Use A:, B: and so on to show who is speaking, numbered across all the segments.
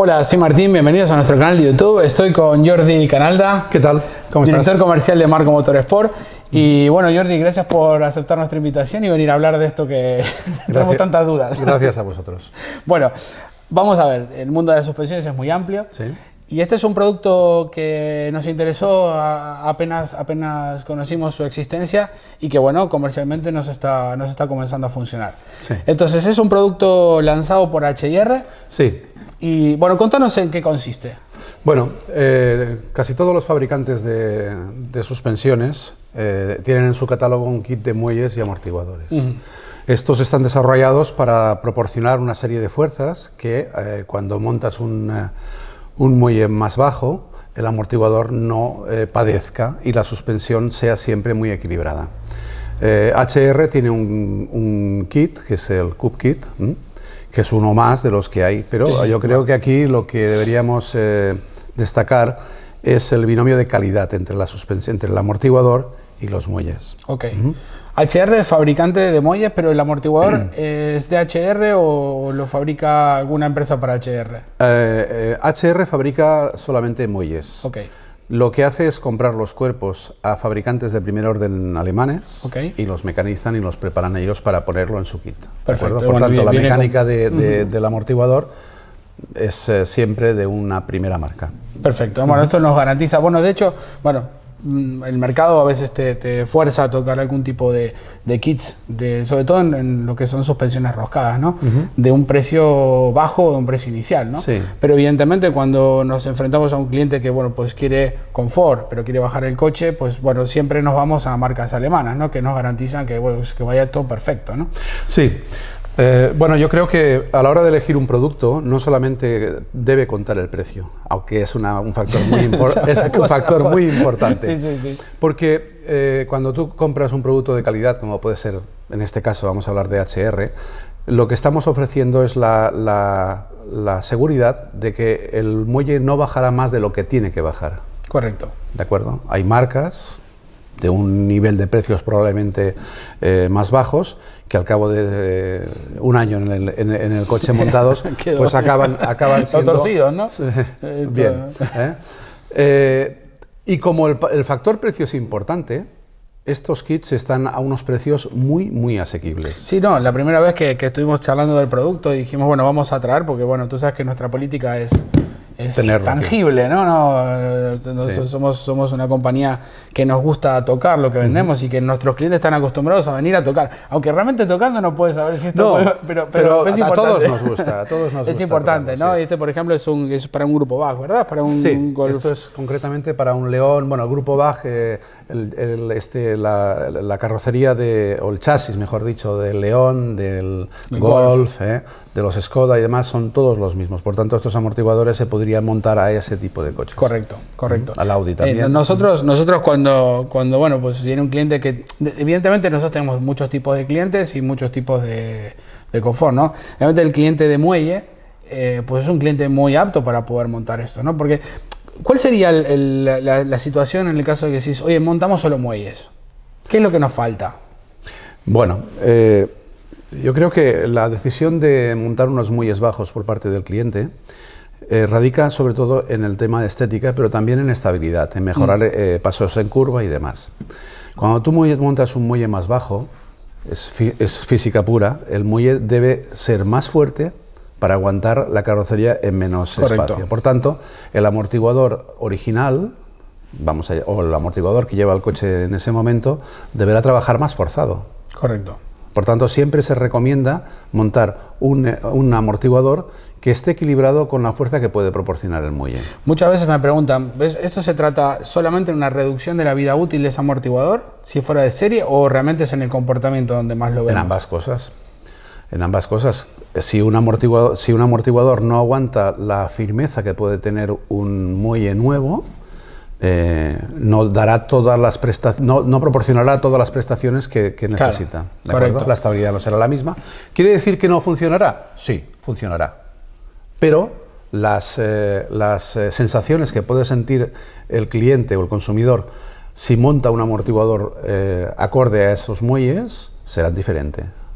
A: Hola, soy Martín, bienvenidos a nuestro canal de YouTube. Estoy con Jordi Canalda.
B: ¿Qué tal? ¿Cómo estás?
A: Director comercial de Marco Motorsport. Y bueno, Jordi, gracias por aceptar nuestra invitación y venir a hablar de esto que tenemos tantas dudas.
B: Gracias a vosotros.
A: Bueno, vamos a ver, el mundo de las suspensiones es muy amplio.
B: Sí.
A: Y este es un producto que nos interesó apenas conocimos su existencia y que, bueno, comercialmente nos está comenzando a funcionar.
B: Sí.
A: Entonces, es un producto lanzado por HIR.
B: Sí.
A: Y, bueno, contanos en qué consiste.
B: Bueno, casi todos los fabricantes de suspensiones tienen en su catálogo un kit de muelles y amortiguadores. Estos están desarrollados para proporcionar una serie de fuerzas que cuando montas un muelle más bajo, el amortiguador no padezca y la suspensión sea siempre muy equilibrada. HR tiene un kit, que es el Cube Kit, que es uno más de los que hay, pero sí, yo creo que aquí lo que deberíamos destacar es el binomio de calidad entre la suspensión, entre el amortiguador y los muelles.
A: Ok. HR es fabricante de muelles, pero el amortiguador ¿es de HR o lo fabrica alguna empresa para HR?
B: HR fabrica solamente muelles.
A: Ok.
B: Lo que hace es comprar los cuerpos a fabricantes de primer orden alemanes,
A: okay,
B: y los mecanizan y los preparan ellos para ponerlo en su kit.
A: Perfecto.
B: Por tanto, la mecánica del amortiguador es siempre de una primera marca.
A: Perfecto. Bueno, esto nos garantiza, bueno, de hecho, bueno, el mercado a veces te fuerza a tocar algún tipo de kits, sobre todo en lo que son suspensiones roscadas, ¿no? De un precio bajo o de un precio inicial, ¿no?
B: Sí.
A: Pero evidentemente cuando nos enfrentamos a un cliente que, bueno, pues quiere confort, pero quiere bajar el coche, pues bueno, siempre nos vamos a marcas alemanas, ¿no? Que nos garantizan que, bueno, que vaya todo perfecto, ¿no?
B: Sí. Bueno, yo creo que a la hora de elegir un producto no solamente debe contar el precio, aunque es un factor muy importante.
A: Sí.
B: Porque cuando tú compras un producto de calidad, como puede ser, en este caso vamos a hablar de HR, lo que estamos ofreciendo es la seguridad de que el muelle no bajará más de lo que tiene que bajar.
A: Correcto.
B: ¿De acuerdo? Hay marcas de un nivel de precios probablemente más bajos, que al cabo de un año en el coche montados, pues acaban siendo
A: torcidos, ¿no?
B: Bien. Y como el factor precio es importante, estos kits están a unos precios muy asequibles.
A: Sí, no, la primera vez que estuvimos charlando del producto dijimos, bueno, vamos a traer, porque bueno, tú sabes que nuestra política es tangible, ¿no?
B: Sí.
A: Somos una compañía que nos gusta tocar lo que vendemos y que nuestros clientes están acostumbrados a venir a tocar. Aunque realmente tocando no puedes saber si esto...
B: No, pero
A: es
B: a
A: importante.
B: todos nos gusta. Es
A: importante, ¿no?
B: Sí.
A: Sí. Este, por ejemplo, es para un grupo BAG, ¿verdad? Para un Golf.
B: Esto es concretamente para un León. Bueno, el grupo BAG, la carrocería o el chasis, mejor dicho, del León, del Golf, de los Skoda y demás, son todos los mismos. Por tanto, estos amortiguadores se podrían montar a ese tipo de coches.
A: Correcto.
B: Al Audi también.
A: Nosotros cuando bueno, pues viene un cliente que, evidentemente nosotros tenemos muchos tipos de clientes y muchos tipos de confort, ¿no? Obviamente el cliente de muelle, pues es un cliente muy apto para poder montar esto, ¿no? Porque, ¿cuál sería la situación en el caso de que decís, oye, montamos solo muelles? ¿Qué es lo que nos falta?
B: Bueno, yo creo que la decisión de montar unos muelles bajos por parte del cliente radica sobre todo en el tema de estética, pero también en estabilidad, en mejorar pasos en curva y demás. Cuando tú montas un muelle más bajo, es física pura, el muelle debe ser más fuerte para aguantar la carrocería en menos espacio. Por tanto, el amortiguador original, o el amortiguador que lleva el coche en ese momento, deberá trabajar más forzado.
A: Correcto.
B: Por tanto, siempre se recomienda montar un amortiguador que esté equilibrado con la fuerza que puede proporcionar el muelle.
A: Muchas veces me preguntan, ¿ves? ¿Esto se trata solamente de una reducción de la vida útil de ese amortiguador, si fuera de serie, o realmente es en el comportamiento donde más lo vemos?
B: En ambas cosas. En ambas cosas. Si un amortiguador no aguanta la firmeza que puede tener un muelle nuevo, no dará todas las no proporcionará todas las prestaciones que necesita. ¿De acuerdo? La estabilidad no será la misma. ¿Quiere decir que no funcionará? Sí, funcionará. Pero las sensaciones que puede sentir el cliente o el consumidor si monta un amortiguador acorde a esos muelles serán diferentes.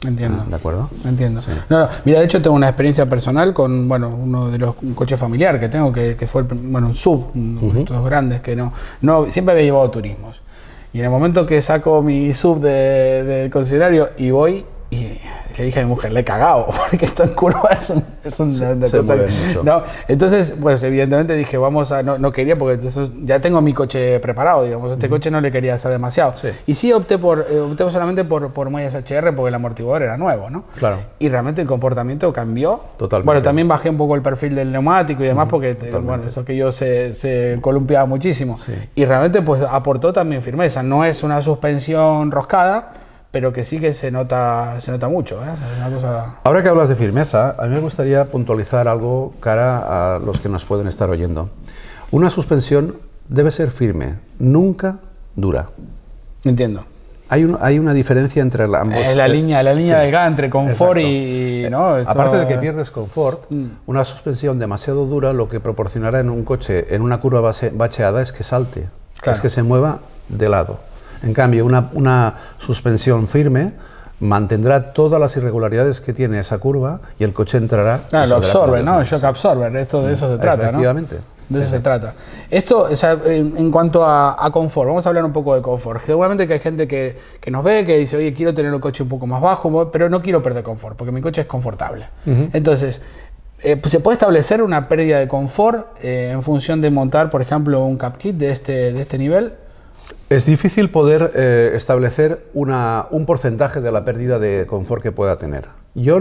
A: Entiendo.
B: ¿De acuerdo?
A: Entiendo.
B: Sí.
A: No, mira, de hecho tengo una experiencia personal con, bueno, uno de los un coche familiar que tengo, que fue bueno, un sub, estos grandes que no siempre había llevado turismos. Y en el momento que saco mi sub del concesionario y voy, y le dije a mi mujer, le he cagado, porque esto en curva es una cosa no, entonces, pues evidentemente dije, vamos a, no quería, porque entonces ya tengo mi coche preparado, digamos, este coche no le quería hacer demasiado. Sí. Y sí opté solamente por muelles HR, porque el amortiguador era nuevo, ¿no?
B: Claro.
A: Y realmente el comportamiento cambió.
B: Totalmente.
A: Bueno, también bajé un poco el perfil del neumático y demás, porque, bueno, eso que yo se columpiaba muchísimo. Sí. Y realmente, pues, aportó también firmeza. No es una suspensión roscada, pero que sí que se nota mucho, ¿eh? Una cosa...
B: Ahora que hablas de firmeza, a mí me gustaría puntualizar algo cara a los que nos pueden estar oyendo. Una suspensión debe ser firme, nunca dura.
A: Entiendo.
B: Hay una diferencia entre ambos.
A: La línea
B: sí,
A: delgada entre confort y... ¿no? Esto...
B: Aparte de que pierdes confort, una suspensión demasiado dura lo que proporcionará en un coche, en una curva bacheada, es que salte, claro, es que se mueva de lado. En cambio, una suspensión firme mantendrá todas las irregularidades que tiene esa curva y el coche entrará...
A: lo absorbe, ¿no? El shock absorber, de eso se trata, ¿no?
B: Efectivamente.
A: De eso se trata. Esto, o sea, en cuanto a confort, vamos a hablar un poco de confort. Seguramente que hay gente que nos ve, que dice, oye, quiero tener un coche un poco más bajo, pero no quiero perder confort, porque mi coche es confortable. Entonces, ¿se puede establecer una pérdida de confort en función de montar, por ejemplo, un cap kit de este nivel?
B: Es difícil poder establecer un porcentaje de la pérdida de confort que pueda tener. Yo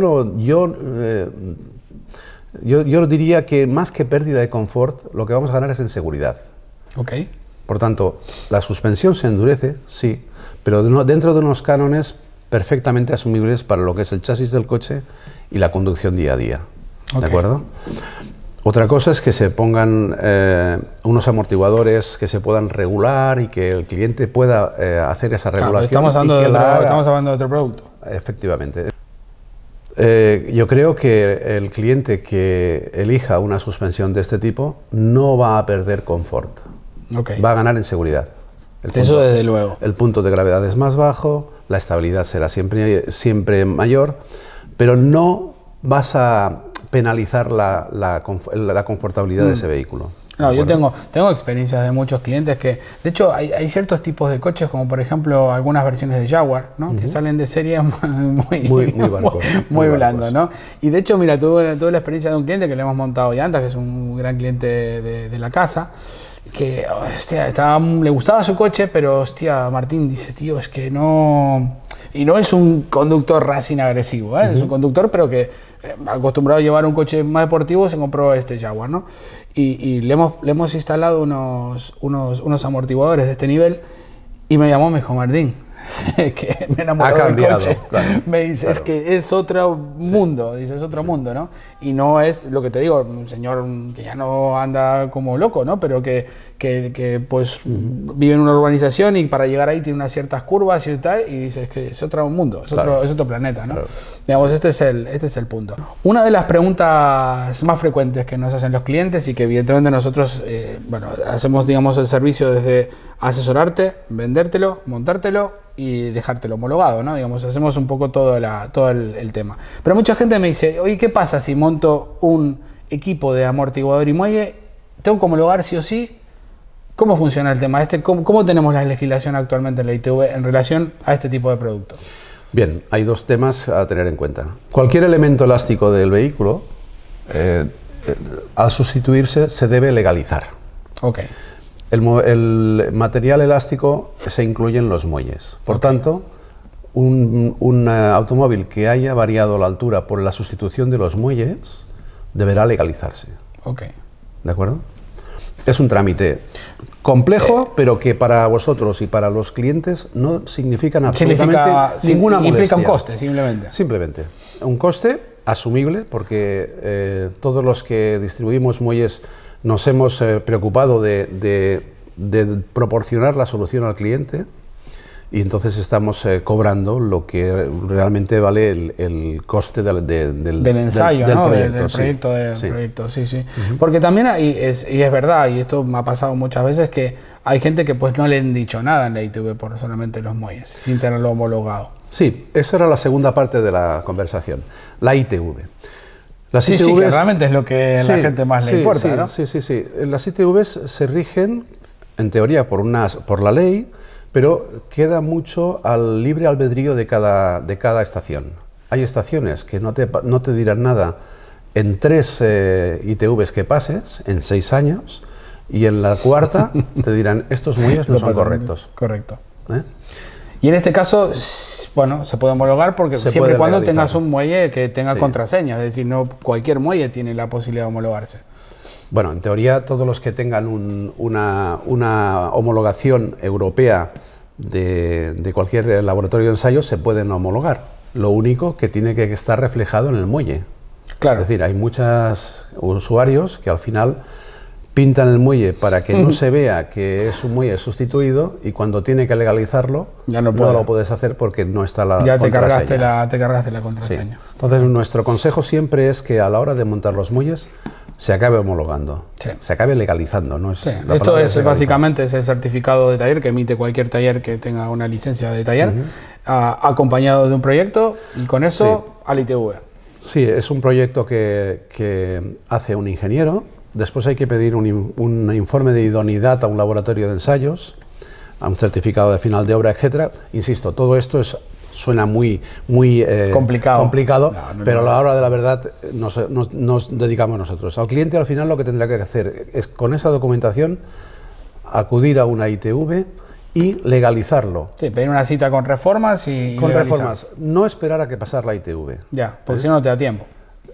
B: diría que más que pérdida de confort, lo que vamos a ganar es en seguridad.
A: Okay.
B: Por tanto, la suspensión se endurece, sí, pero dentro de unos cánones perfectamente asumibles para lo que es el chasis del coche y la conducción día a día. Okay. ¿De acuerdo? Otra cosa es que se pongan unos amortiguadores que se puedan regular y que el cliente pueda hacer esa regulación.
A: Estamos hablando de otro producto.
B: Efectivamente. Yo creo que el cliente que elija una suspensión de este tipo no va a perder confort.
A: Okay.
B: Va a ganar en seguridad.
A: Eso desde luego.
B: El punto de gravedad es más bajo, la estabilidad será siempre mayor, pero no vas a penalizar la confortabilidad de ese vehículo.
A: No, yo tengo experiencias de muchos clientes que, de hecho, hay ciertos tipos de coches, como por ejemplo algunas versiones de Jaguar, ¿no? Que salen de serie muy blando, ¿no? Y de hecho, mira, tuve la experiencia de un cliente que le hemos montado llantas, que es un gran cliente de la casa, que, hostia, le gustaba su coche, pero, hostia, Martín dice, tío, es que no... Y no es un conductor racing agresivo, ¿eh? Es un conductor, pero que acostumbrado a llevar un coche más deportivo, se compró este Jaguar, ¿no? Y le hemos instalado unos amortiguadores de este nivel y me llamó, me dijo, Martín, que me enamoró del coche. Claro, me dice, claro, es que es otro mundo, dice, es otro mundo, ¿no? Y no es, lo que te digo, un señor que ya no anda como loco, ¿no? Pero que pues vive en una urbanización y para llegar ahí tiene unas ciertas curvas y tal, y dices que es otro mundo, es otro planeta, ¿no? Claro. Digamos, este es el punto. Una de las preguntas más frecuentes que nos hacen los clientes y que evidentemente nosotros, hacemos, digamos, el servicio desde asesorarte, vendértelo, montártelo y dejártelo homologado, ¿no? Digamos, hacemos un poco todo el tema. Pero mucha gente me dice, oye, ¿qué pasa si monto un equipo de amortiguador y muelle? ¿Tengo que homologar sí o sí? ¿Cómo funciona el tema? ¿Cómo tenemos la legislación actualmente en la ITV en relación a este tipo de productos?
B: Bien, hay dos temas a tener en cuenta. Cualquier elemento elástico del vehículo, al sustituirse, se debe legalizar.
A: Okay.
B: El material elástico se incluye en los muelles. Por tanto, un automóvil que haya variado la altura por la sustitución de los muelles deberá legalizarse.
A: Okay.
B: ¿De acuerdo? Es un trámite complejo, pero que para vosotros y para los clientes no significan absolutamente ninguna molestia.
A: Implica un coste, simplemente.
B: Simplemente. Un coste asumible, porque todos los que distribuimos muelles nos hemos preocupado de proporcionar la solución al cliente y entonces estamos cobrando lo que realmente vale el coste del
A: ensayo,
B: del
A: ¿no?
B: proyecto.
A: Del proyecto, sí. Porque también y es verdad, y esto me ha pasado muchas veces, que hay gente que pues no le han dicho nada en la ITV por solamente los muelles, sin tenerlo homologado.
B: Sí, esa era la segunda parte de la conversación, la ITV. Las
A: Sí,
B: ITVs,
A: sí, que realmente es lo que a la gente más le importa,
B: sí,
A: ¿no?
B: Sí. Las ITVs se rigen, en teoría, por la ley, pero queda mucho al libre albedrío de cada estación. Hay estaciones que no te dirán nada en 3 ITVs que pases, en 6 años, y en la cuarta te dirán, estos muelles no son correctos.
A: Correcto. Y en este caso, bueno, se puede homologar porque siempre y cuando tengas un muelle que tenga contraseña, es decir, no cualquier muelle tiene la posibilidad de homologarse.
B: Bueno, en teoría todos los que tengan una homologación europea de cualquier laboratorio de ensayo se pueden homologar. Lo único que tiene que estar reflejado en el muelle.
A: Claro.
B: Es decir, hay muchos usuarios que al final pintan el muelle para que no se vea que es un muelle sustituido y cuando tiene que legalizarlo
A: ya no
B: lo puedes hacer porque no está la
A: ya
B: contraseña.
A: te cargaste la contraseña.
B: Sí. Entonces nuestro consejo siempre es que a la hora de montar los muelles se acabe homologando, se acabe legalizando. ¿No?
A: Esto es básicamente es el certificado de taller que emite cualquier taller que tenga una licencia de taller, acompañado de un proyecto y con eso al ITV.
B: Sí, es un proyecto que hace un ingeniero. Después hay que pedir un informe de idoneidad a un laboratorio de ensayos, a un certificado de final de obra, etcétera. Insisto, todo esto suena muy complicado, pero a la hora de la verdad nos dedicamos nosotros. Al cliente al final lo que tendrá que hacer es con esa documentación acudir a una ITV y legalizarlo.
A: Sí, pedir una cita con reformas y
B: con
A: legalizar.
B: Reformas, no esperar a que pasar la ITV.
A: Ya, porque si no te da tiempo.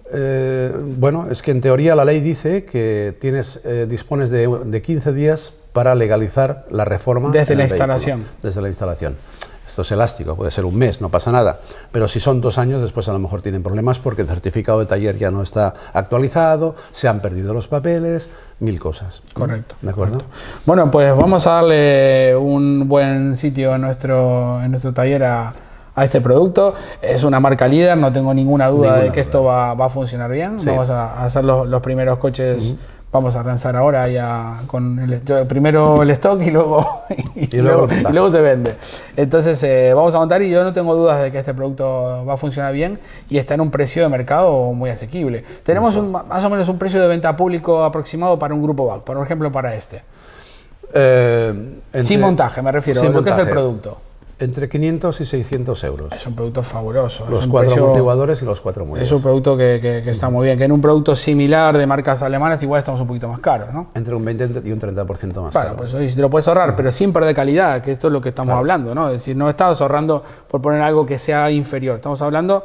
B: Bueno, es que en teoría la ley dice que dispones de 15 días para legalizar la reforma
A: desde la instalación.
B: Desde la instalación. Esto es elástico, puede ser un mes, no pasa nada. Pero si son 2 años, después a lo mejor tienen problemas porque el certificado de taller ya no está actualizado, se han perdido los papeles, 1000 cosas.
A: Correcto.
B: ¿De acuerdo?
A: Correcto. Bueno, pues vamos a darle un buen sitio en nuestro taller a este producto. Es una marca líder, no tengo ninguna duda de que esto va a funcionar bien. Sí. Vamos a hacer los primeros coches. Vamos a lanzar ahora ya con primero el stock y luego se vende. Entonces vamos a montar y yo no tengo dudas de que este producto va a funcionar bien y está en un precio de mercado muy asequible. Tenemos más o menos un precio de venta público aproximado para un grupo VAC, por ejemplo para este. Sin montaje me refiero, lo que es el producto.
B: Entre 500 y 600 euros.
A: Es un producto fabuloso.
B: Los 4 amortiguadores y los 4 muelles.
A: Es un producto que está muy bien. Que en un producto similar de marcas alemanas igual estamos un poquito más caros, ¿no?
B: Entre un 20 y un 30% más
A: caro. Pues si te lo puedes ahorrar, pero sin perder calidad, que esto es lo que estamos hablando, ¿no? Es decir, no estamos ahorrando por poner algo que sea inferior. Estamos hablando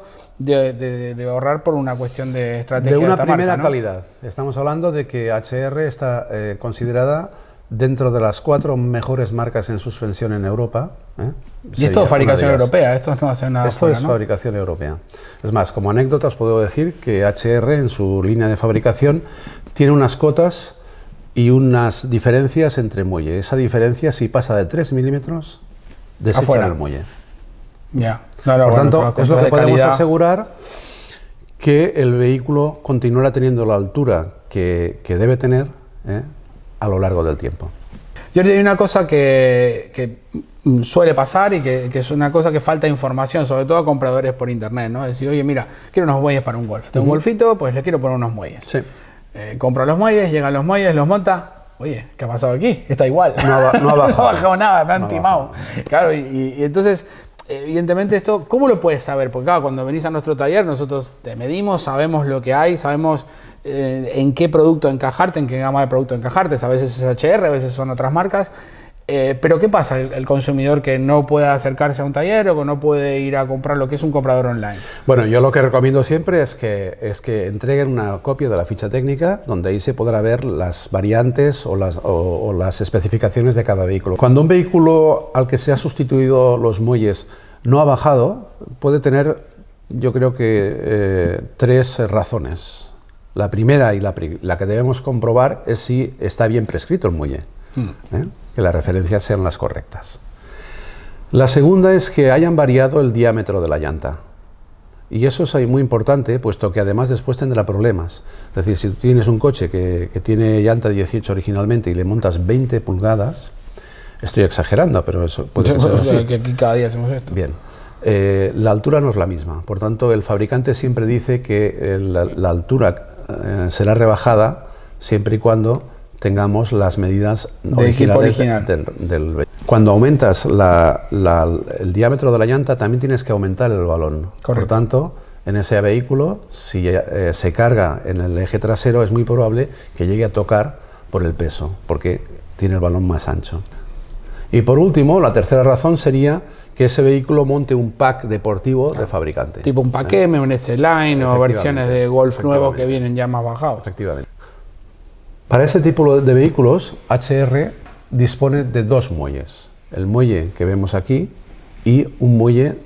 A: de ahorrar por una cuestión de estrategia.
B: De una primera calidad. Estamos hablando de que HR está considerada dentro de las 4 mejores marcas en suspensión en Europa.
A: Y esto es fabricación europea, esto no hace nada.
B: Esto es fabricación europea. Es más, como anécdota os puedo decir que HR en su línea de fabricación tiene unas cotas y unas diferencias entre muelle. Esa diferencia, si pasa de 3 milímetros, desechan el muelle.
A: Ya.
B: Por tanto, es lo que podemos asegurar, que el vehículo continuará teniendo la altura que debe tener a lo largo del tiempo.
A: Yo le doy una cosa que suele pasar y que es una cosa que falta información, sobre todo a compradores por internet, ¿no? Decir, oye, mira, quiero unos muelles para un Golf. Tengo un Golfito, pues le quiero poner unos muelles. Sí. Compro los muelles, llegan los muelles, los monta. Oye, ¿qué ha pasado aquí? Está igual. No ha bajado nada, me han timado. Claro, y entonces, evidentemente esto, ¿cómo lo puedes saber? Porque claro, cuando venís a nuestro taller, nosotros te medimos, sabemos lo que hay, sabemos en qué producto encajarte, en qué gama de producto encajarte. A veces es HR, a veces son otras marcas. Pero ¿qué pasa el consumidor que no puede acercarse a un taller o que no puede ir a comprar lo que es un comprador online?
B: Bueno, yo lo que recomiendo siempre es que entreguen una copia de la ficha técnica donde ahí se podrá ver las variantes o las especificaciones de cada vehículo. Cuando un vehículo al que se ha sustituido los muelles no ha bajado, puede tener, yo creo que 3 razones. La primera y la que debemos comprobar es si está bien prescrito el muelle. Que las referencias sean las correctas. La segunda es que hayan variado el diámetro de la llanta. Y eso es muy importante, puesto que además después tendrá problemas. Es decir, si tú tienes un coche que tiene llanta 18 originalmente y le montas 20 pulgadas, estoy exagerando, pero eso puede ser así.
A: Que aquí cada día hacemos esto.
B: Bien. La altura no es la misma, por tanto el fabricante siempre dice que la altura será rebajada siempre y cuando tengamos las medidas originales del vehículo. Cuando aumentas el diámetro de la llanta, también tienes que aumentar el balón.
A: Correcto.
B: Por tanto, en ese vehículo, si se carga en el eje trasero, es muy probable que llegue a tocar por el peso, porque tiene el balón más ancho. Y por último, la tercera razón sería que ese vehículo monte un pack deportivo de fabricante.
A: Tipo un Paqueme, un S-Line o versiones de Golf nuevos que vienen ya más bajados.
B: Efectivamente. Para ese tipo de vehículos, HR dispone de dos muelles. El muelle que vemos aquí y un muelle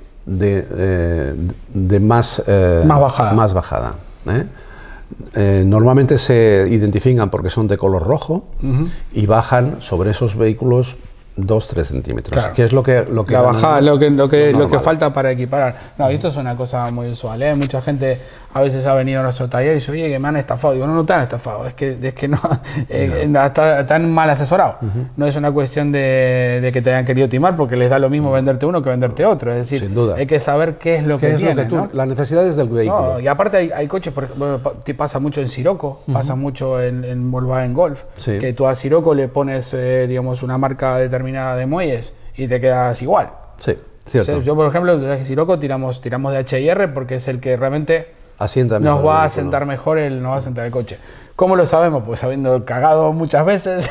B: de más bajada. Normalmente se identifican porque son de color rojo y bajan sobre esos vehículos 2-3 centímetros,
A: claro.
B: Que es lo que
A: la bajada, lo que falta para equiparar. No, esto es una cosa muy usual, ¿eh? Mucha gente a veces ha venido a nuestro taller y dice, oye, que me han estafado. Digo, no te han estafado, es que no, están mal asesorados. No es una cuestión de que te hayan querido timar, porque les da lo mismo venderte uno que venderte otro. Es decir,
B: sin duda,
A: hay que saber qué es lo que tienes, ¿no?
B: Las necesidades del vehículo.
A: No, y aparte hay coches, por ejemplo, pasa mucho en Sirocco, pasa mucho en Volkswagen Golf,
B: sí.
A: Que tú a Sirocco le pones, digamos, una marca determinada de muelles y te quedas igual.
B: Sí, cierto.
A: O sea, yo, por ejemplo, en Sirocco tiramos de H&R porque es el que realmente nos va a sentar mejor, nos va a sentar el coche. ¿Cómo lo sabemos? Pues habiendo cagado muchas veces,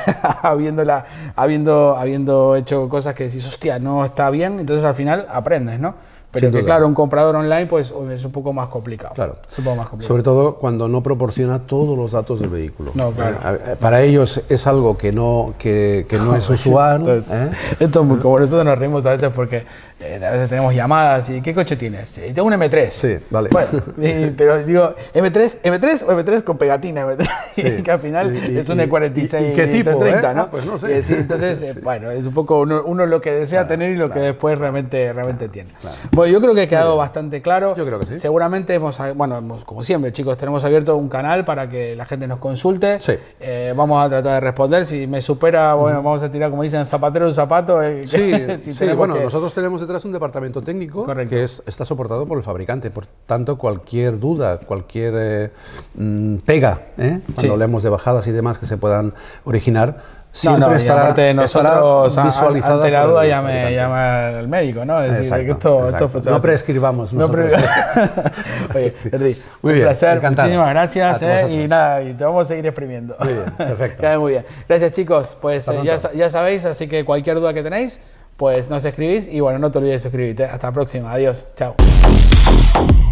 A: habiendo hecho cosas que decís, hostia, no está bien, entonces al final aprendes, ¿no? Pero que claro, un comprador online pues es un poco más complicado.
B: Claro.
A: Es un poco más complicado.
B: Sobre todo cuando no proporciona todos los datos del vehículo.
A: No, claro.
B: Para ellos es algo que no es usual.
A: Entonces, esto es muy como nosotros nos reímos a veces porque a veces tenemos llamadas y ¿qué coche tienes? Tengo un M3.
B: Sí, vale.
A: Bueno, pero digo, ¿M3 o M3 con pegatina? M3, sí. Que al final es un E46
B: ¿Y qué tipo,
A: 30, ¿no?
B: Pues no sé.
A: Sí, entonces, bueno, es un poco uno lo que desea tener y lo que después realmente tiene.
B: Claro.
A: Bueno, yo creo que ha quedado bastante claro.
B: Yo creo que sí.
A: Seguramente como siempre, chicos, tenemos abierto un canal para que la gente nos consulte.
B: Sí.
A: Vamos a tratar de responder. Si me supera, bueno, vamos a tirar, como dicen, zapatero un zapato.
B: Sí, nosotros tenemos detrás un departamento técnico. Correcto. Que está soportado por el fabricante. Por tanto, cualquier duda, cualquier pega, cuando hablemos de bajadas y demás que se puedan originar, siempre estará,
A: aparte de nosotros,
B: visualizada
A: ante la duda llama al médico, ¿no? Es decir, que esto
B: no prescribamos nosotros.
A: Oye, Jordi,
B: muy
A: un
B: bien,
A: placer,
B: encantado.
A: muchísimas gracias y te vamos a seguir exprimiendo.
B: Muy bien, perfecto.
A: Queda muy bien. Gracias, chicos, pues ya sabéis, así que cualquier duda que tenéis, pues nos escribís y bueno, no te olvides de suscribirte. Hasta la próxima, adiós, chao.